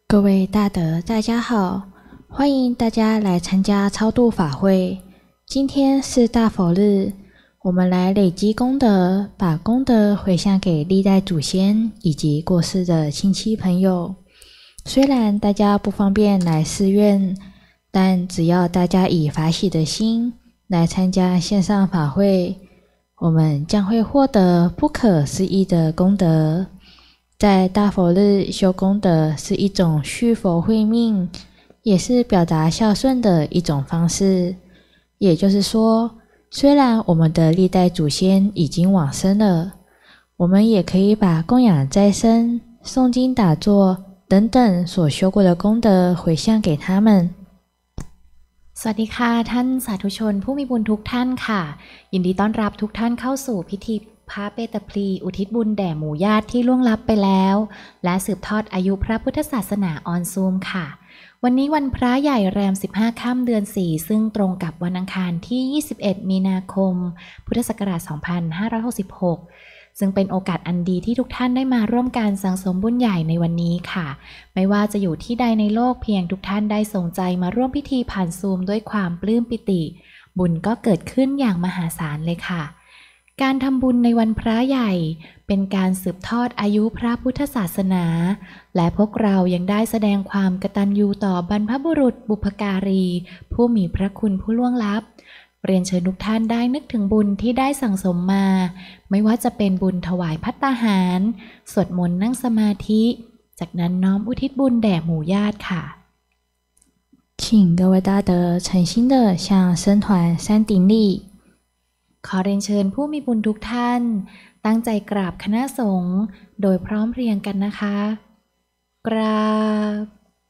各位大德，大家好，欢迎大家来参加超度法会。今天是大佛日，我们来累积功德，把功德回向给历代祖先以及过世的亲戚朋友。虽然大家不方便来寺院，但只要大家以法喜的心来参加线上法会，我们将会获得不可思议的功德。在大佛日修功德是一种续佛慧命，也是表达孝顺的一种方式。也就是说，虽然我们的历代祖先已经往生了，我们也可以把供养再生、诵经打坐等等所修过的功德回向给他们。 สวัสดีค่ะท่านสาธุชนผู้มีบุญทุกท่านค่ะยินดีต้อนรับทุกท่านเข้าสู่พิธีพระเปตพลีอุทิศบุญแด่หมู่ญาติที่ล่วงลับไปแล้วและสืบทอดอายุพระพุทธศาสนาออนซูมค่ะวันนี้วันพระใหญ่แรม15ค่ำเดือน4ซึ่งตรงกับวันอังคารที่21มีนาคมพุทธศักราช2566ซึ่งเป็นโอกาสอันดีที่ทุกท่านได้มาร่วมการสังสมบุญใหญ่ในวันนี้ค่ะไม่ว่าจะอยู่ที่ใดในโลกเพียงทุกท่านได้ส่งใจมาร่วมพิธีผ่านซูมด้วยความปลื้มปิติบุญก็เกิดขึ้นอย่างมหาศาลเลยค่ะการทำบุญในวันพระใหญ่เป็นการสืบทอดอายุพระพุทธศาสนาและพวกเรายังได้แสดงความกตัญญูต่อบรรพบุรุษบุพการีผู้มีพระคุณผู้ล่วงลับเรียนเชิญทุกท่านได้นึกถึงบุญที่ได้สั่งสมมาไม่ว่าจะเป็นบุญถวายภัตตาหารสวดมนต์นั่งสมาธิจากนั้นน้อมอุทิศบุญแด่หมู่ญาติค่ะ请各位大德诚心的向僧团三顶礼。 ขอเรียนเชิญผู้มีบุญทุกท่านตั้งใจกราบคณะสงฆ์โดยพร้อมเพรียงกันนะคะกราบ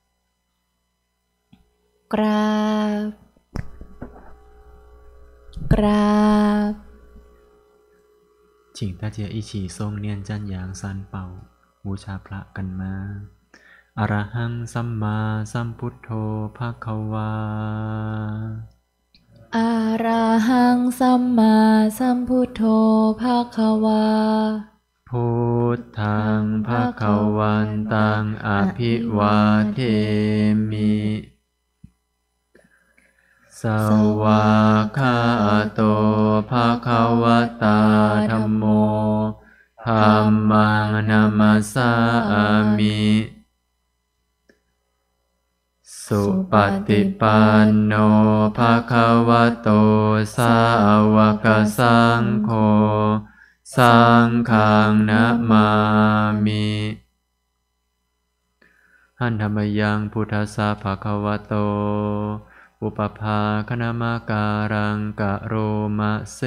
กราบกราบ请大家一起诵念赞扬三宝บูชาพระกันมาอะระหังสัมมาสัมพุทโธภคะวาอะระหังสัมมาสัมพุทโธภคะวาพุทธังภคะวันตังอภิวาเทมิสวากขาโตภคะวตาธัมโมธัมมังนัมมัสสามิสุปฏิปันโนภะคะวะโตสาวกสังโฆสังฆังนะมามิหันธรรมยังพุทธัสสะภะคะวะโตอุปภาคณมการังกะโรมะเส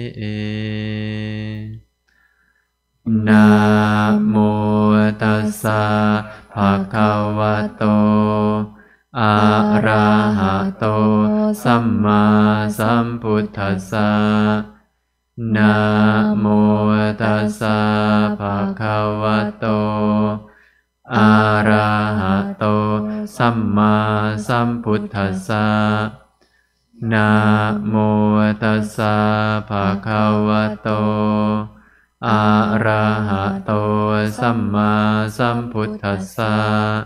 นะโมตัสสะภะคะวะโตอะระหะโตสัมมาสัมพุทธัสสะนะโมตัสสะภะคะวะโตอะระหะโตสัมมาสัมพุทธัสสะนะโมตัสสะภะคะวะโตอะระหะโตสัมมาสัมพุทธัสสะ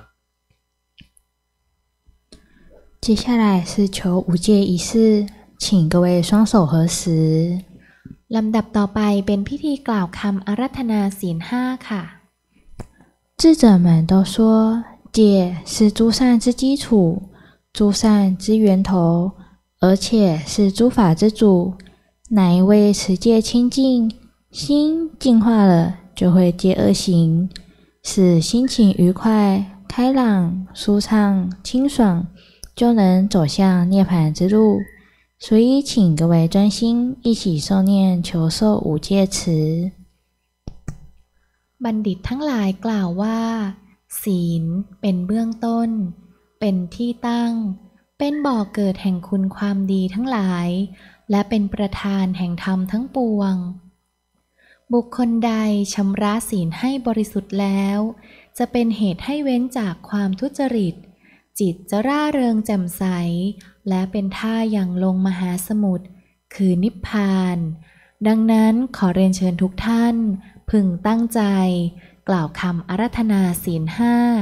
接下来是求五戒仪式，请各位双手合十。 ลำดับต่อไปเป็นพิธีกล่าวคำอาราธนาศีล5ค่ะ智者们都说，戒是诸善之基础，诸善之源头，而且是诸法之主。哪一位持戒清净，心净化了，就会戒恶行，使心情愉快、开朗、舒畅、清爽，就能走向涅槃之路。所以请各位专心一起诵念求受五戒词。 บัณฑิตทั้งหลายกล่าวว่าศีลเป็นเบื้องต้นเป็นที่ตั้งเป็นบ่อเกิดแห่งคุณความดีทั้งหลายและเป็นประธานแห่งธรรมทั้งปวงบุคคลใดชำระศีลให้บริสุทธิ์แล้วจะเป็นเหตุให้เว้นจากความทุจริตจิตจะร่าเริงแจ่มใสและเป็นท่าอย่างลงมหาสมุทรคือนิพพานดังนั้นขอเรียนเชิญทุกท่านพึงตั้งใจกล่าวคำอาราธนาศีล5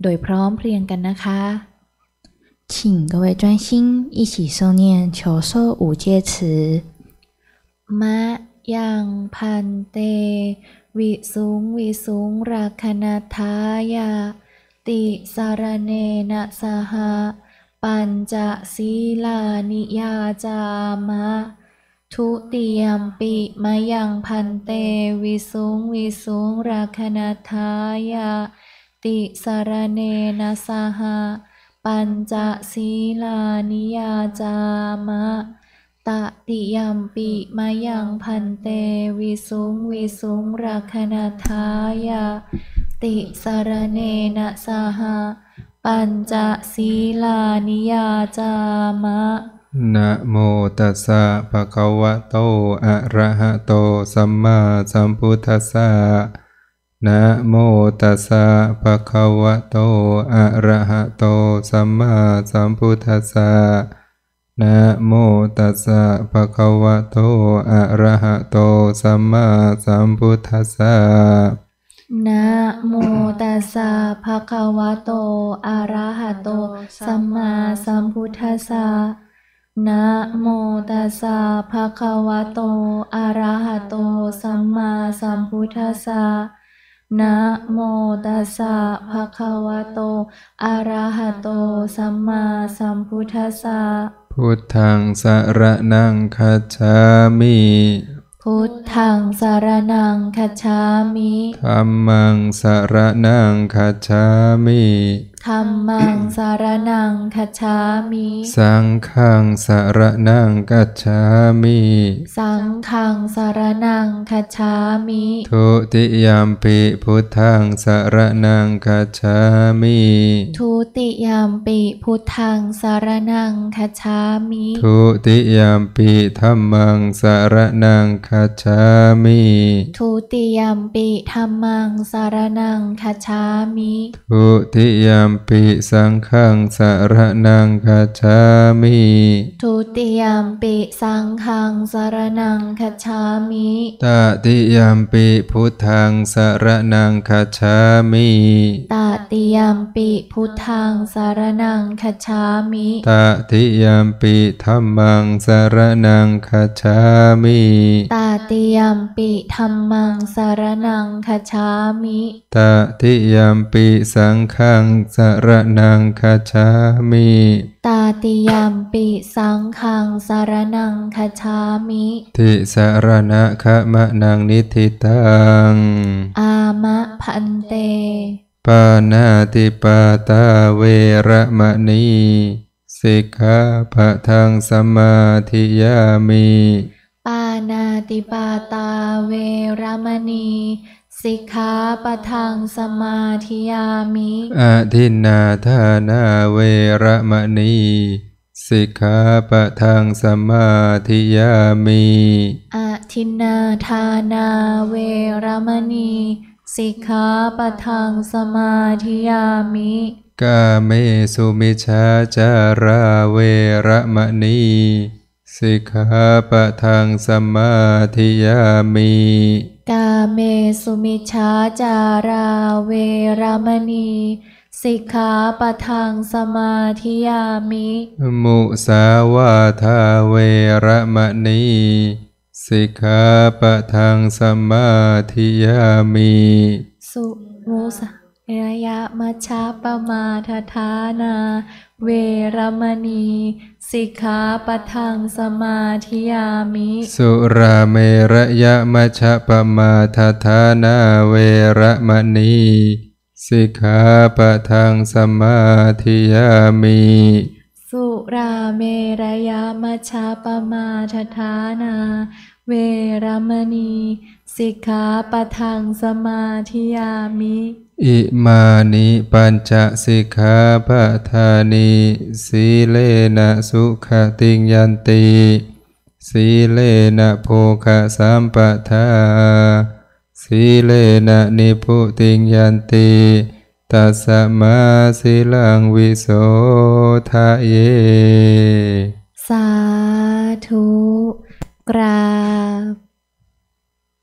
โดยพร้อมเพรียงกันนะคะ请各位专心一起诵念求受五戒词。 มะยังพันเตวิสุงราคณทายาติสารเนนะสหปัญจศีลานิยาจามะทุติยมปิมะยังพันเตวิสุงราคณทายาติสารเนนะสหปัญจศีลานิยาจามะตติยมปิมะยังพันเตวิสุงราคณทายาติสารเนนะสหปัญจศีลานิยาจามะนะโมตัสสะภะคะวะโตอะระหะโตสัมมาสัมพุทธัสสะนะโมตัสสะภะคะวะโตอะระหะโตสัมมาสัมพุทธัสสะนะโมตัสสะภะคะวะโตอะระหะโตสัมมาสัมพุทธัสสะนะโมตัสสะภะคะวะโตอะระหะโตสัมมาสัมพุทธัสสะนะโมตัสสะภะคะวะโตอะระหะโตสัมมาสัมพุทธัสสะนะโมตัสสะภะคะวะโตอะระหะโตสัมมาสัมพุทธัสสะพุทธังสรณังคัจฉามิพุทธังสรณังคัจฉามิธัมมังสรณังคัจฉามิธัมมังสรณังคัจฉามิสังฆังสรณังคัจฉามิสังฆังสรณังคัจฉามิทุติยมปิพุทธังสรณังคัจฉามิทุติยมปิพุทธังสรณังคัจฉามิทุติยมปิธัมมังสรณังคัจฉามิทุติยมปิธัมมังสรณังคัจฉามิทุติยมปิสังฆังสรณังคัจฉามิทุติยมปิสังฆังสรณังคัจฉามิตติยมปิพุทธังสรณังคัจฉามิตติยมปิพุทธังสรณังคัจฉามิตติยมปิธัมมังสรณังคัจฉามิตติยมปิธัมมังสรณังคัจฉามิตติยมปิสังฆังสรณังคัจฉามิตติยมปิสังฆังสรณังคัจฉามิติสรณะขมะนังนิทิตังอามะพันเตปานาติปาตาเวระมะนีสิกขาปะทังสมาธิยามิปานาติปาตาเวระมณีสิกขาปะทังสมาธิยามิอะทินนาทานาเวระมะนีสิกขาปะทังสมาธิยามิอะทินนาทานาเวระมณีสิกขาปะทังสมาธิยามิกาเมสุมิจฉาจาราเวระมะนีสิกขาปะทังสมาธิยามิกาเมสุมิจฉาจาราเวระมณีสิกขาปะทังสมาธิยามิมุสาวาทาเวระมะนีสิกขาปะทังสมาธิยามิสุมุสระยะมัชฌะปมาทฐานาเวระมณีสิกขาปะทังสมาธิยามิสุราเมระยะมัชฌะปมาทฐานาเวระมณีสิกขาปะทังสมาธิยามิสุราเมระยะมัชฌะปมาทฐานาเวระมณีสิกขาปะทังสมาธิยามิอิมานิปัญจสิกขาปะทานิสีเลนะสุขติงยันติสีเลนะโภคะสัมปทาสีเลนะนิพุติงยันติตัสสะมาสีลังวิโสทะเยสาธุกราบ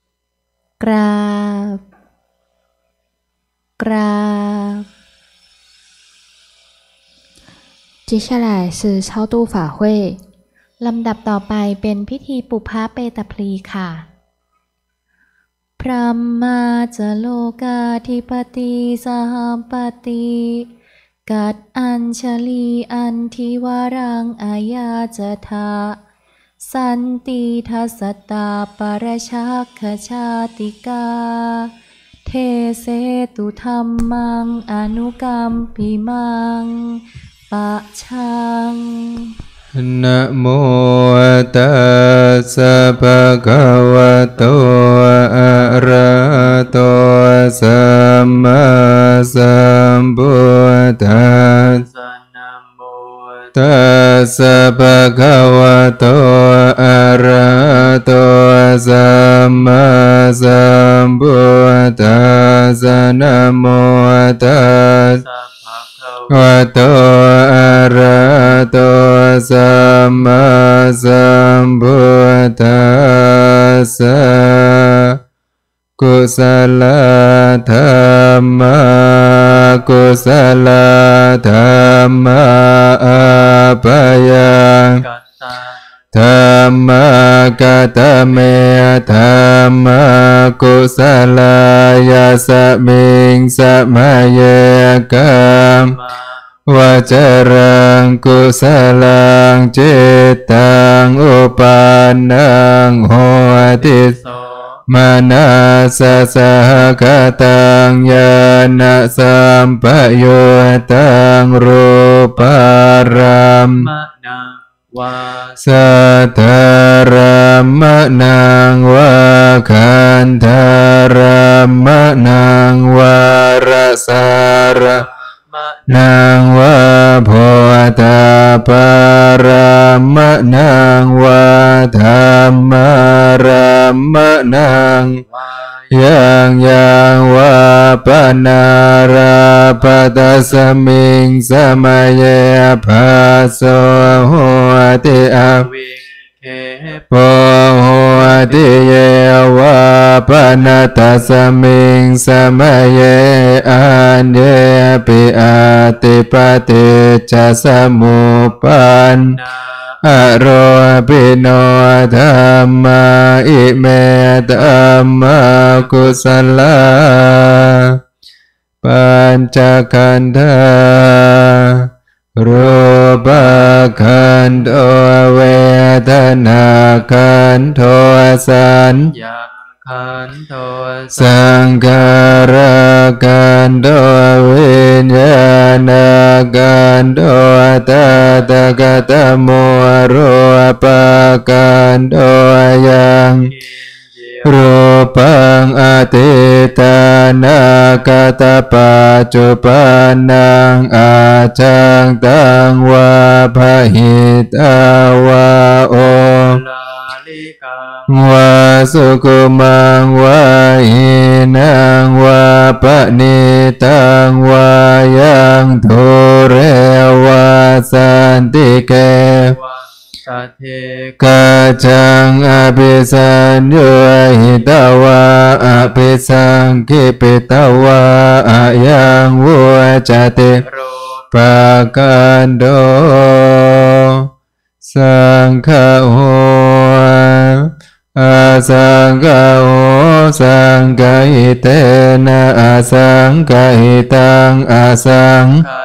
กราบกราบ接下来是超度法会。 ลำดับต่อไปเป็นพิธีปุพพเปตพลีค่ะพระมาจโลกาธิปติสหัมปติกัดอัญชลีอันทิวารังอายาจทาสันติทัสสตาปรชักขชาติกาเทเสตุธัมมังอนุกัมปิมังปะชังนะโมตัสสะภะคะวะโตอะระหะโตสัมมาสัมพุทธัสสะนะโมตัสสะภะคะวะโตอะระหะโตสัมมาสัมพุทธัสสะนะโมตัสสะวะโตอะระหะโตสัมมาสัมพุทธัสสะกุศลธรรมะกุศลธรรมะอาภยังธรรมะกัตเมธรรมะกุศลายาสมิงสมัยเยกัมวาจารังกุศลังจิตตังอุปานังโหติมานาสสหกตังญาณสัมปยุตตังรูปารามสัทธารามะนังวะคันธารามะนังวารสารนังวะโพธาปารามะนังวะธรรมารามะนังยังวะปนาราปตัสมิงสมัยภาโสโหติอาโพโหติเยวะปนาตัสมิงสมัยอันเยปิอาติปติจสมุปปันอโรปิโนธัมมาอิเมธัมมากุศลาปัญจขันธารูปขันโธเวทนาขันโธสัญญาขันโธสังขารขันโธวิญญาณขันโธตัตกตโมรูปขันโธยังรูปังอติตานาคตปัจจุปันนังอาจังตังวาภหิตาวาโอวาสุกุมังวาหินังวาปณิตังวายังทุเรวาสันติเกกัจจังอภิสัญโยหิตาวาอภิสังคิปิตาวาอายังวุจติปะกันโดสังฆโหอาสังฆโหสังฆหิเตนะอาสังฆหิตังอาสัง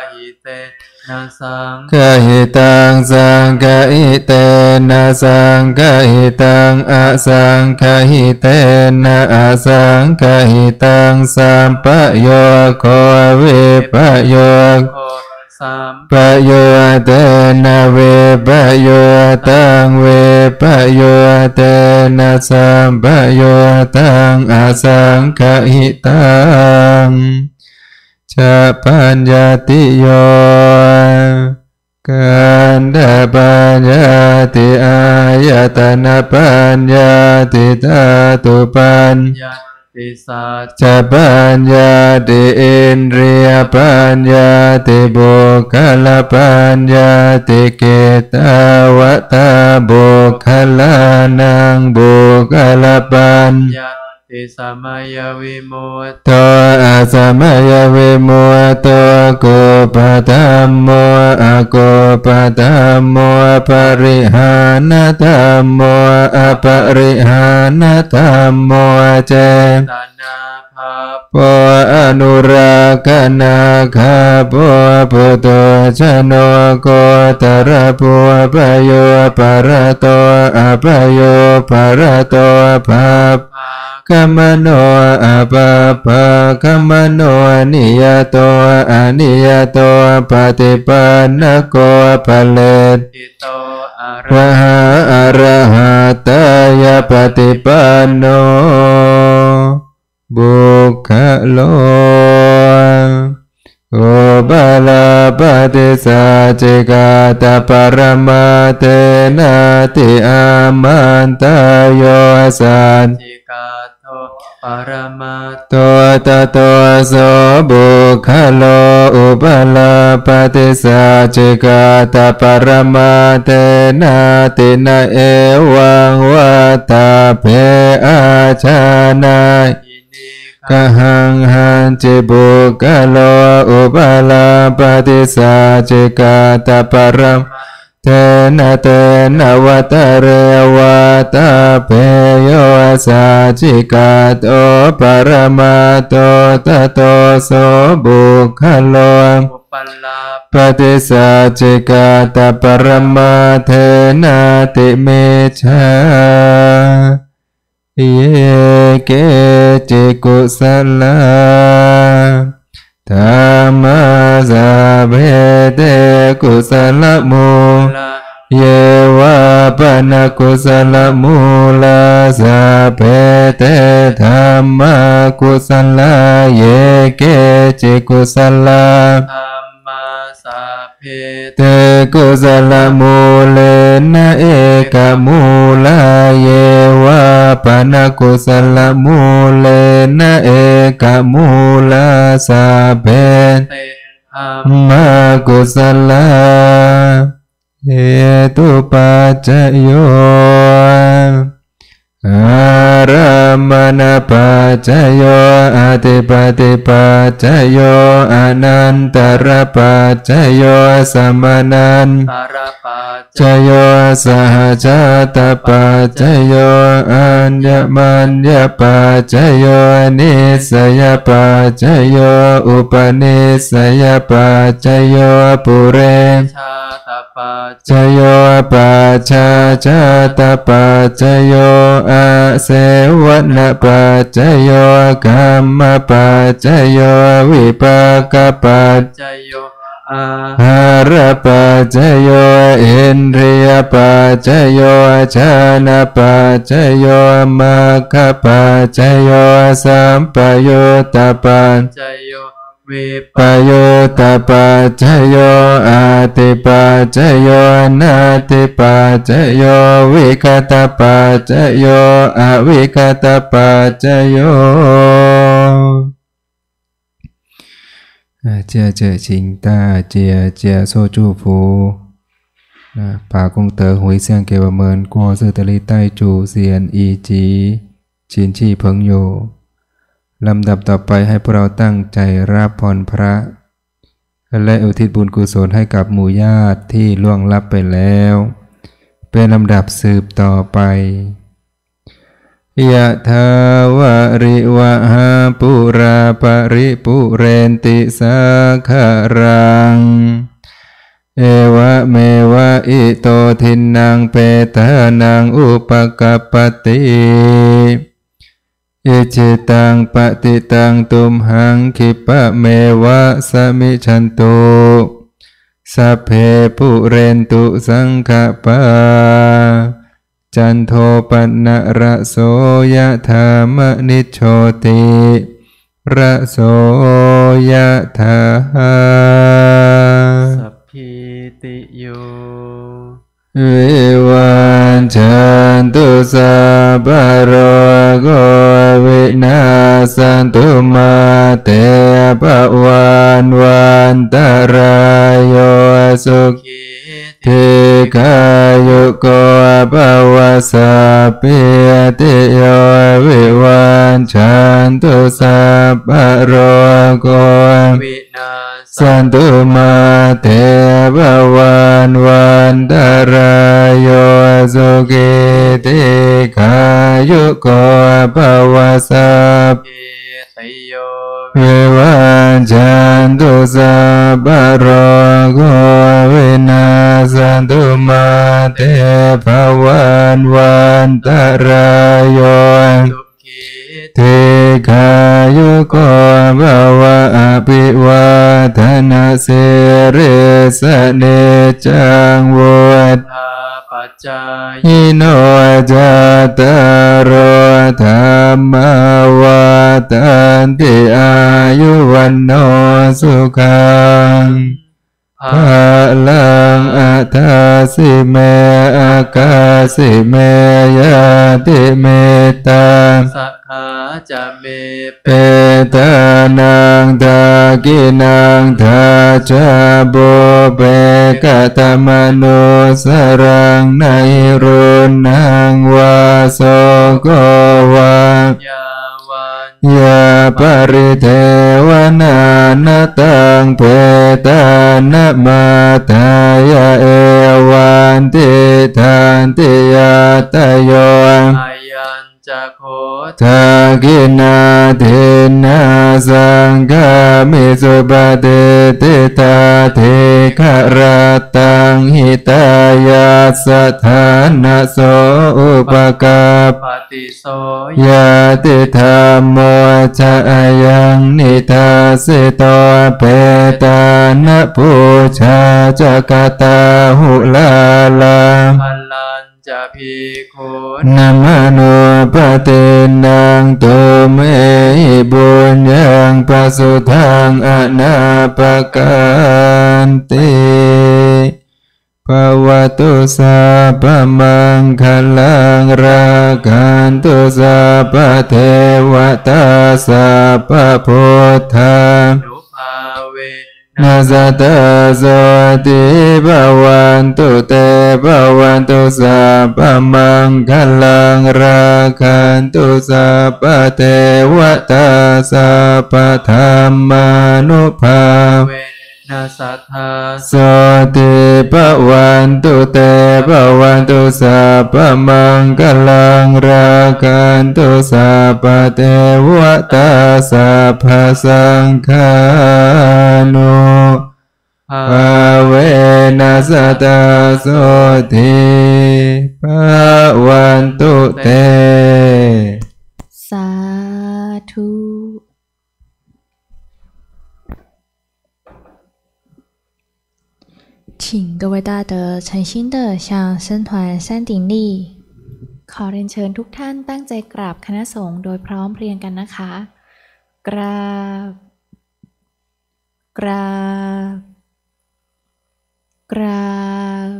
ฆหิตังสังฆหิเตนะสังฆหิตังอาสังฆหิเตนะอาสังฆหิตังสัมปโยโควิปโยปโยเตนะเวปโยตังเวปโยเตนะสัมปโยตังอาสังฆหิตังชะปัญญาติโยกันดาปัญญาติอายตนะปัญญาติธาตุปัญญาจะปัญญาติอินทรียปัญญาติบุคลปัญญาติเกตวัตตาบุคลานังบุคลปัญญาสมัยวิมุตโตสมัยวิมุตโตกุปธรรมโมอกุปตัมโมปริหานตัมโมอปริหานตัมโมเจตนาภาปอนุราคนาคาปปุตโตชโนโกตระปุปโยปรโตอปโยปรโตภาพคัมโนอาปาปะคัมโนนิยโตอนิยโตปฏิปันนโกภเลตติโตอะวะหาอะระหะตายปฏิปันโนบุคโลโอบาลาปฏิสัจจิกาตปรมาเตนะติอามันตโยสันจิกาโตปรมาตัวตโตโสบุคโลอุปลาปฏิสัจจิกาตปรมาเตนะตินะเอวังวัตตาเพอาชานายกหังหันจิบุคโลอุปลาปฏิสัจจิกาตปรมเทนะเตนะวัตเรวัตเพโยสัจจิกาโตปรมาโตตโตโสบุคโลปฏิสัจจิกาตปรมาเทนะติเมชาเยเกจิกุสลาธรรมะสัพเพเตกุสลมูเยวะปนกุสลมูลาสัพเพเตธรรมะกุสลาเยเกจิกุสลาเตกุสลมูเลนะเอกมูลาเยวะปนกุสลมูเลนะเอกมูลาสัพเพมากุสลาเหตุปัจจโยอารามณปัจจโยอธิปติปัจจโยอนันตรปัจจโยสมนันตโยสหชาตปัจจโยอัญญมัญญปัจจโยนิสยปัจจโยอุปนิสยปัจจโยปุเรปัจจโยปัจจาชาตปัจจโยอาเสวนปัจจโยกัมมปัจจโยวิปากปัจจโยอาหารปัจจโยอินทรียปัจจโยชานปัจจโยมัคคปัจจโยสัมปยุตตปัจจโยวิปยุตตปัจจโยอาติปัจจโยนาติปัจจโยวิคตปัจจโยอวิคตปัจจโยเจียเจชิงตาเจียเจียโซจูฟูป่ากงเตอหุยเซียงเกวเมินกัวซื่อตะลีใต้จูเซียนอีจีชินชีเพิงโยลำดับต่อไปให้พวกเราตั้งใจรับพรพระและอุทิศบุญกุศลให้กับหมู่ญาติที่ล่วงลับไปแล้วเป็นลำดับสืบต่อไปยะถาวะริวะหาปุราปริปุเรนติสาคารังเอวะเมวะอิโตทินังเปตานังอุปกัปปติอิจิตังปฏิตังตุมหังคิปะเมวะสมิชันตุสัพเพปุเรนตุสังฆปาจันโทปนะระโสยะธามนิโชติระโสยะธาสัพพิติโยวิวันจันตุสัพพะโรโควินาสันตุมาเตภวันวันตรายโยสุขีทิกายุโกภวสัพพิติโยวิวันจันตุสัพปโรโกวินาศสันตุมาเทภวันวันตรายโยสุขิติขายุโกภวสัพเพทโยวิวันจันตุสัพพะโรโควินาสันตุมาเทภวันวันตรายโยสุขีเทคายุโกภวะอภิวาทนาสิริสเนจังวุฒธาปัจจายิโนจัตตารโอธรรมวัฏันติอายุวันโนสุขังภาลังอัฏฐสิเมอากาสิเมยติเมตตาสักขาจะเมเปตานังทากินังทาจาโบเปกตมโนสรังไนรุนังวาโสโกวายาวันยาปริเทวนานาตังเปตานะมาตายาเอวันติทันติยาตโยอายัญจะโคทากินาเทนาสังฆามิสุปฏิติตาเทขรตังหิตายาสถานะโสอุปกาปฏิโสยาติธรรมโมชะยังนิทาสิโตเปตานะปูชาจักตาหุลาลาพัลลัญจะภิกขุนะมโนปฏินังตุเมหิบุญยังปัสสุทังอนาปกันติภวตุสัพพมังคลังรากันตุสัพพเทวตาสัพพพุทธานุภาเวนาสตาโสติภวันตุเตภวันตุสัพพมังคลังรากันตุสัพพเทวตาสัพพธรรมานุภาเวนาสัทธาโสติภวันตุเตภวันตุสัพพมังคลังรากันตุสัพพเทวตาสัพพสังฆานุภาเวนัสตาโสติภวันตุเตสาธุ请各位大德诚心的向僧团山顶立ขอเรียนเชิญทุกท่านตั้งใจกราบคณะสงฆ์โดยพร้อมเพรียงกันนะคะกราบกราบกราบ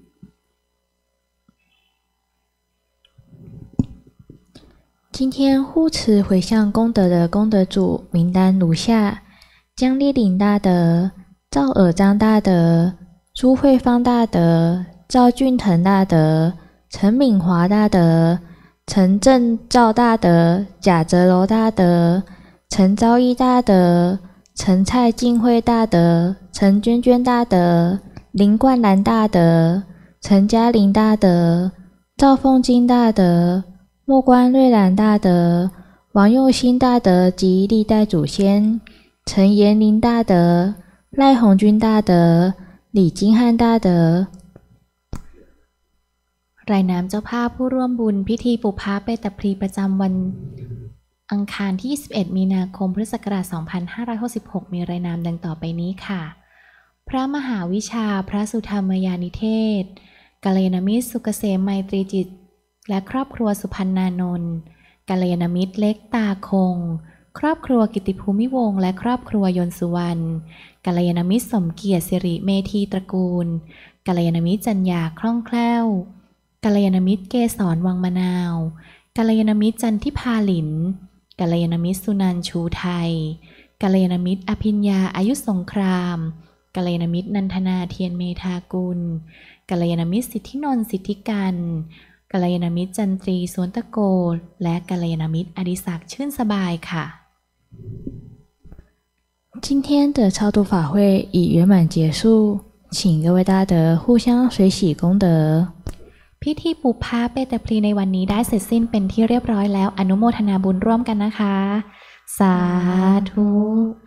今天护持回向功德的功德主名单如下：江立岭大德、赵尔章大德、朱慧芳大德、赵俊腾大德、陈敏华大德、陈正照大德、贾泽楼大德、陈昭义大德、陈蔡静慧大德、陈娟娟大德、林冠兰大德、陈嘉玲大德、赵凤金大德、莫关瑞兰大德、王佑兴大德及历代祖先，陈延龄大德、赖红军大德、李金汉大德。 รายนามเจ้าภาพผู้ร่วมบุญพิธีปุพพะเปตพลีประจำวันอังคารที่21มีนาคมพุทธศักราช2566มีรายนามดังต่อไปนี้ค่ะพระมหาวิชาพระสุธรรมยานิเทศกัลยาณมิตรสุกเกษมไมตรีจิตและครอบครัวสุพรรณานนท์กัลยาณมิตรเล็กตาคงครอบครัวกิติภูมิวงศ์และครอบครัวยนต์สุวรรณกัลยาณมิตรสมเกียรติสิริเมธีตระกูลกัลยาณมิตรจัญญาคล่องแคล่วกัลยาณมิตรเกษรวังมะนาวกัลยาณมิตรจันทิพาหลินกัลยาณมิตรสุนันท์ชูไทยกัลยาณมิตรอภิญญาอายุสงครามกัลยาณมิตรนันทนาเทียนเมธากุลกัลยาณมิตรสิทธินนท์สิทธิกันกัลยาณมิตรจันทรีสวนตะโกและกัลยาณมิตรอดิศักดิ์ชื่นสบายค่ะ今天的超度法会已圆满结束，请各位大德互相随喜功德。 พิธีปุพพะเปตพลีในวันนี้ได้เสร็จสิ้นเป็นที่เรียบร้อยแล้วอนุโมทนาบุญร่วมกันนะคะสาธุ